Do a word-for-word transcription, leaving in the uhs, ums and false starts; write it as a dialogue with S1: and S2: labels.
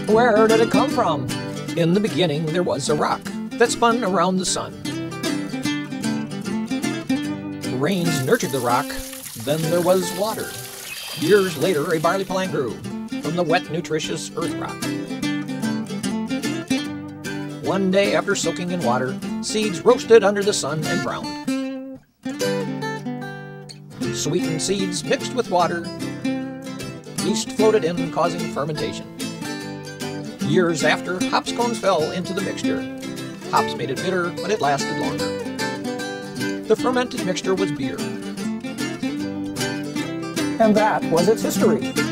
S1: Where did it come from? In the beginning, there was a rock that spun around the sun. Rains nurtured the rock, then there was water. Years later, a barley plant grew from the wet, nutritious earth rock. One day, after soaking in water, seeds roasted under the sun and browned. Sweetened seeds mixed with water. Yeast floated in, causing fermentation. Years after, hops cones fell into the mixture. Hops made it bitter, but it lasted longer. The fermented mixture was beer. And that was its history.